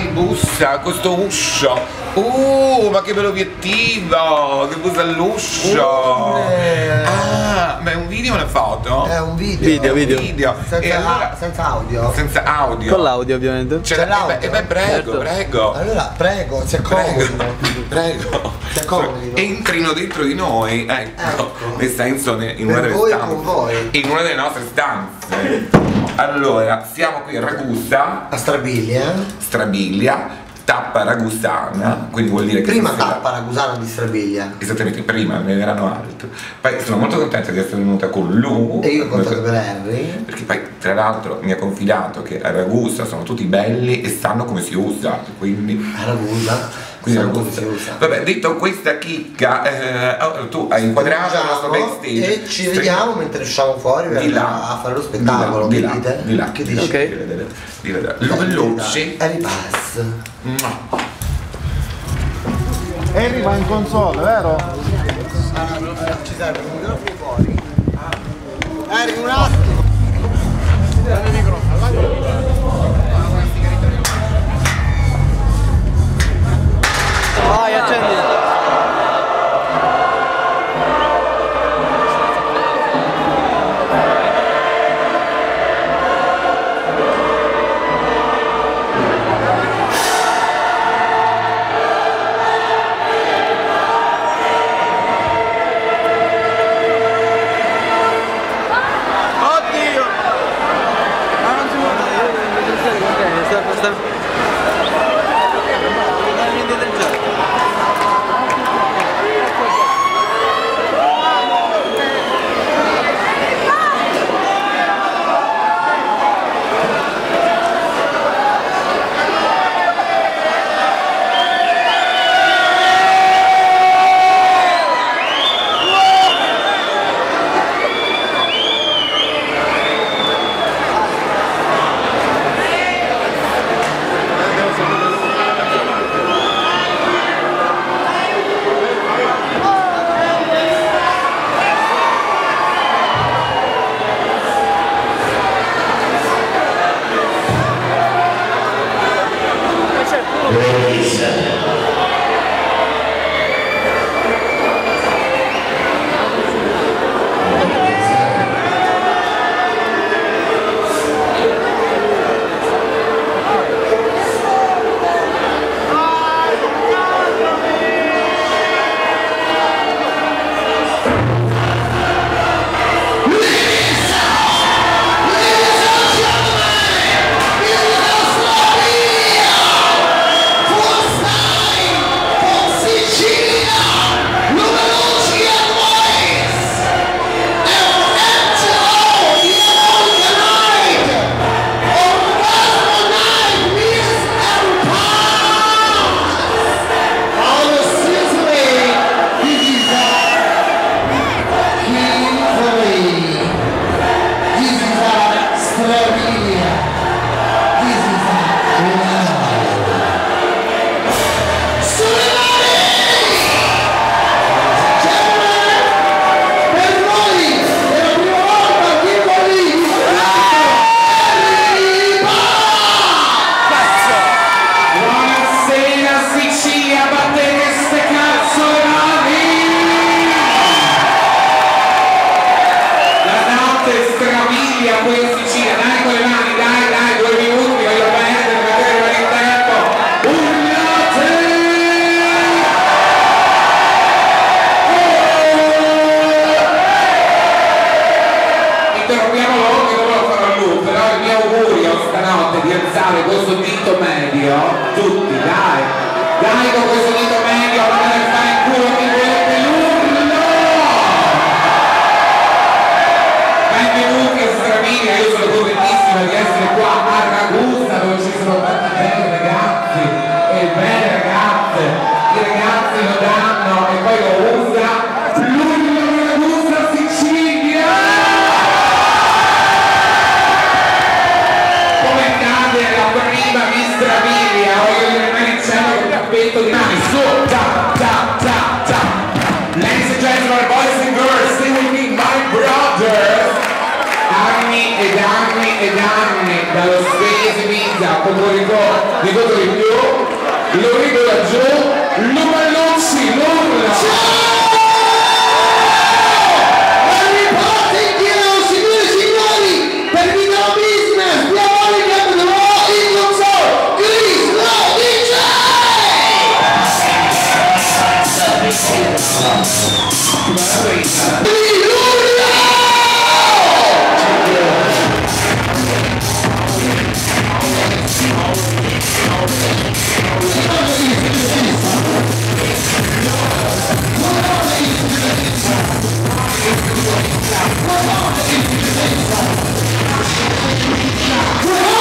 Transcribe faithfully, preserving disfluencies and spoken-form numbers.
bussa questo uscio. Uh, ma che bello obiettivo, che bussa all'uscio. Uh, ah, ma è un video o una foto? È un video. Video, video. video. Senza, e allora, senza audio. senza audio. Con l'audio ovviamente. C'è l'audio. E beh, prego, Certo. prego. Allora, prego, si accomodino. Prego. Si accomodino. Entrino dentro di noi, ecco, ecco. Nel senso in una Per delle voi stanze. con voi. In una delle nostre stanze. Allora, siamo qui a Ragusa. A Strabilia. Strabilia. Tappa ragusana, quindi vuol dire che Prima stasera... tappa ragusana di Strabilia. Esattamente, prima, ne erano altro. Poi sono molto contenta di essere venuta con lui. E io contento per Harry. Perché poi tra l'altro mi ha confidato che a Ragusa sono tutti belli e sanno come si usa, quindi... A Ragusa. Quindi sanno Ragusa. come si usa. Vabbè, detto questa chicca, eh, oh, tu hai inquadrato il nostro backstage. E ci vediamo mentre usciamo fuori per di là, a fare lo spettacolo. Di Che là, dite? di là. Che dici? Ok. Di là. Luci. E ripass. Harry va in console, vero? Ci serve un microfono fuori. Harry, un attimo. Vai, accendi. Oddio! Ma non si può Di mani, su, ta, ta, ta, ta. Venezia contro Nicola di più, lo vedo laggiù, Lumalluzzi, l'urla! We're